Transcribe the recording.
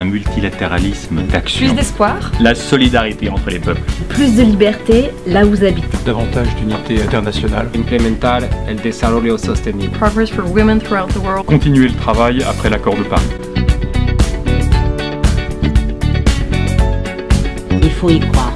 multilatéralisme d'action. Plus d'espoir. La solidarité entre les peuples. Plus de liberté là où vous habitez. Davantage d'unité internationale. Implementar el desarrollo sostenible. Progress for women throughout the world. Continuer le travail après l'accord de Paris. Il faut y croire.